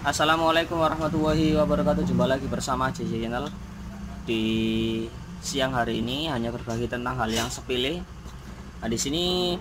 Assalamualaikum warahmatullahi wabarakatuh. Jumpa lagi bersama JJ Channel. Di siang hari ini hanya berbagi tentang hal yang sepele. Nah, di sini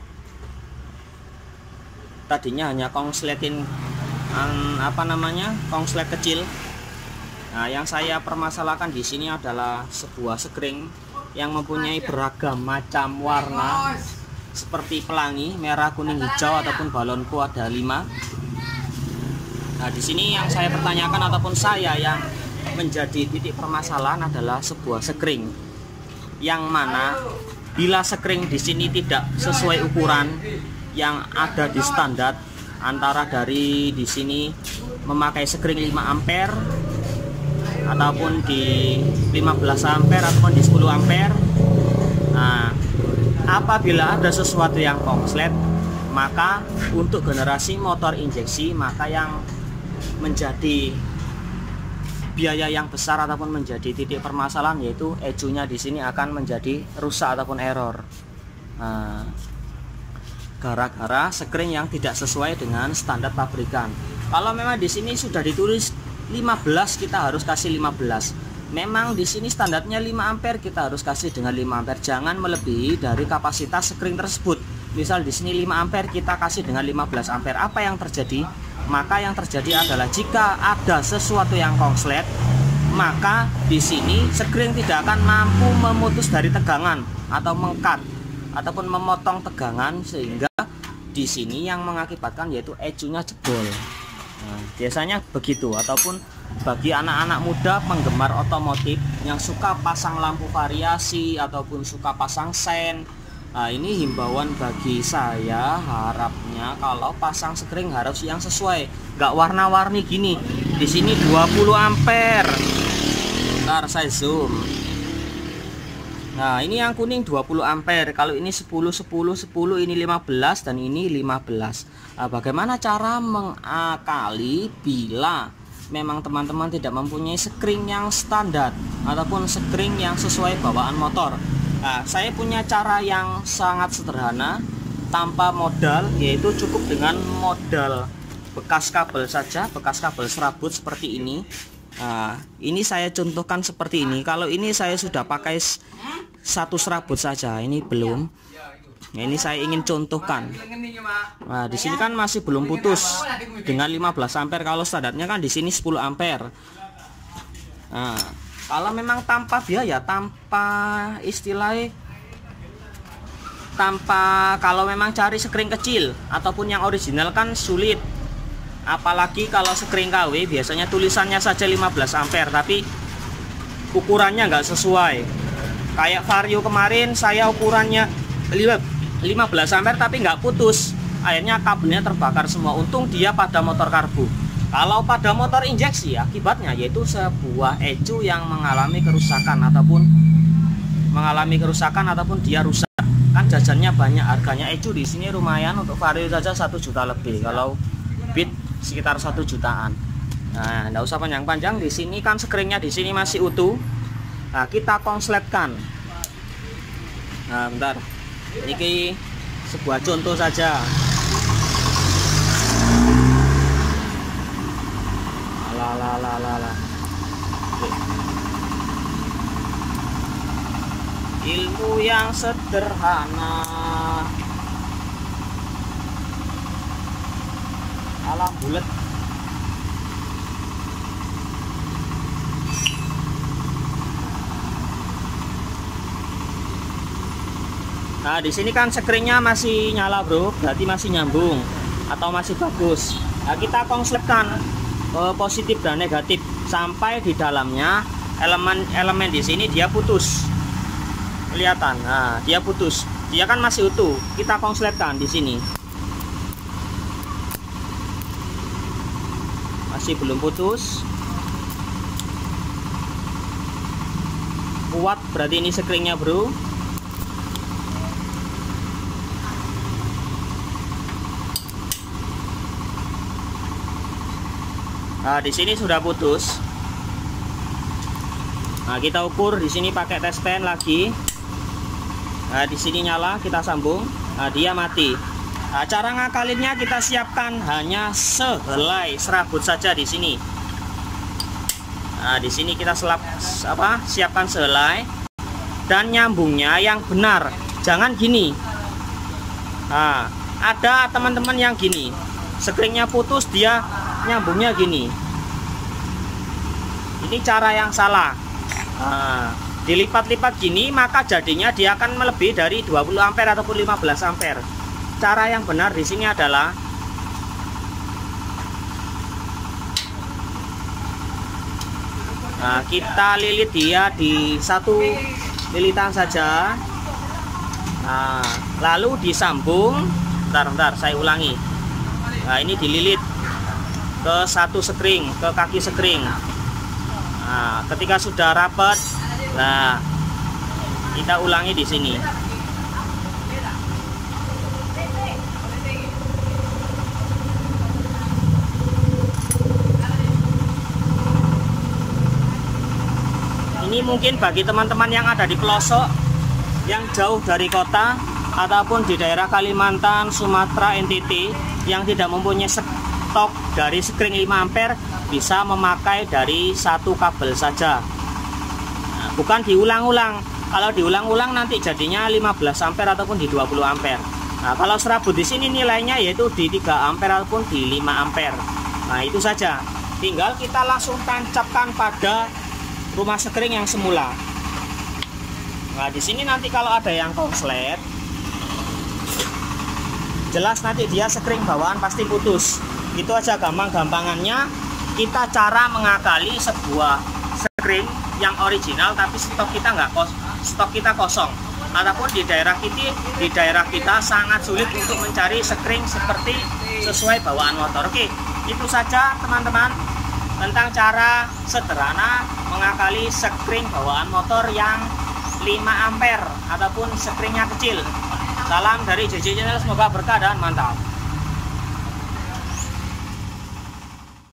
tadinya hanya kongsletin kongslet kecil. Nah, yang saya permasalahkan di sini adalah sebuah sekring yang mempunyai beragam macam warna seperti pelangi, merah, kuning, hijau ataupun balonku ada 5. Nah, di sini yang saya pertanyakan ataupun saya yang menjadi titik permasalahan adalah sebuah sekring yang mana bila sekring di sini tidak sesuai ukuran yang ada di standar, antara dari di sini memakai sekring 5 ampere ataupun di 15 ampere ataupun di 10 ampere. Nah, apabila ada sesuatu yang kongslet, maka untuk generasi motor injeksi, maka yang menjadi biaya yang besar ataupun menjadi titik permasalahan yaitu ECU-nya di sini akan menjadi rusak ataupun error. Nah, gara-gara sekring yang tidak sesuai dengan standar pabrikan. Kalau memang di sini sudah ditulis 15, kita harus kasih 15. Memang di sini standarnya 5 ampere, kita harus kasih dengan 5 ampere. Jangan melebihi dari kapasitas sekring tersebut. Misal di sini 5 ampere, kita kasih dengan 15 ampere. Apa yang terjadi? Maka yang terjadi adalah jika ada sesuatu yang kongslet, maka di sini sekring tidak akan mampu memutus dari tegangan atau mengkat ataupun memotong tegangan, sehingga di sini yang mengakibatkan yaitu ECU-nya jebol. Nah, biasanya begitu. Ataupun bagi anak-anak muda penggemar otomotif yang suka pasang lampu variasi ataupun suka pasang sen, nah, ini himbauan bagi saya, harapnya kalau pasang sekring harus yang sesuai, nggak warna-warni gini. Di sini 20 ampere. Ntar saya zoom. Nah, ini yang kuning 20 ampere. Kalau ini 10 10 10, ini 15 dan ini 15. Nah, bagaimana cara mengakali bila memang teman-teman tidak mempunyai sekring yang standar ataupun sekring yang sesuai bawaan motor? Nah, saya punya cara yang sangat sederhana tanpa modal, yaitu cukup dengan modal bekas kabel saja, bekas kabel serabut seperti ini. Nah, ini saya contohkan seperti ini. Kalau ini saya sudah pakai satu serabut saja, ini belum. Nah, ini saya ingin contohkan. Nah, di sini kan masih belum putus dengan 15 ampere. Kalau standarnya kan di sini 10 ampere. Nah, kalau memang tanpa biaya, kalau memang cari sekring kecil ataupun yang original kan sulit. Apalagi kalau sekring KW biasanya tulisannya saja 15 ampere tapi ukurannya nggak sesuai. Kayak Vario kemarin saya ukurannya 15 ampere tapi nggak putus. Akhirnya kabelnya terbakar semua. Untung dia pada motor karbu. Kalau pada motor injeksi, akibatnya yaitu sebuah ECU yang mengalami kerusakan ataupun dia rusak. Kan jajannya banyak, harganya ECU di sini lumayan. Untuk Vario saja 1 juta lebih. Kalau Beat sekitar 1 jutaan. Nah, enggak usah panjang-panjang. Di sini kan sekringnya di sini masih utuh. Nah, kita kongsletkan. Nah, bentar. Ini sebuah contoh saja. Ilmu yang sederhana. Alah bulet. Nah, di sini kan sekringnya masih nyala, bro. Berarti masih nyambung atau masih bagus. Nah, kita kongsletkan positif dan negatif sampai di dalamnya elemen di sini dia putus. Kelihatan. Nah, dia putus. Dia kan masih utuh. Kita kongsletkan di sini. Masih belum putus. Kuat berarti ini sekringnya, bro. Nah, di sini sudah putus. Nah, kita ukur di sini pakai tes pen lagi. Nah, di sini nyala, kita sambung. Nah, dia mati. Nah, cara ngakalinnya kita siapkan hanya sehelai serabut saja di sini. Nah, di sini kita siapkan sehelai dan nyambungnya yang benar. Jangan gini. Nah, ada teman-teman yang gini, sekringnya putus, dia nyambungnya gini. Ini cara yang salah. Nah, dilipat-lipat gini maka jadinya dia akan melebihi dari 20 ampere ataupun 15 ampere. Cara yang benar di sini adalah kita lilit dia di satu lilitan saja. Nah, lalu disambung. Bentar, saya ulangi. Nah, ini dililit ke satu sekring, ke kaki sekring. Nah, ketika sudah rapat, nah kita ulangi di sini. Ini mungkin bagi teman-teman yang ada di pelosok, yang jauh dari kota, ataupun di daerah Kalimantan, Sumatera, NTT, yang tidak mempunyai stok dari sekring 5 ampere, bisa memakai dari satu kabel saja. Nah, bukan diulang-ulang. Kalau diulang-ulang nanti jadinya 15 ampere ataupun di 20 ampere. Nah, kalau serabut di sini nilainya yaitu di 3 ampere ataupun di 5 ampere. Nah, itu saja. Tinggal kita langsung tancapkan pada rumah sekring yang semula. Nah, di sini nanti kalau ada yang konslet, jelas nanti dia sekring bawaan pasti putus. Itu aja gampang-gampangannya kita cara mengakali sebuah sekring yang original tapi stok kita kosong. Ataupun di daerah kita sangat sulit untuk mencari sekring seperti sesuai bawaan motor. Oke, itu saja teman-teman tentang cara sederhana mengakali sekring bawaan motor yang 5 ampere ataupun sekringnya kecil. Salam dari JJ Channel, semoga berkah dan mantap.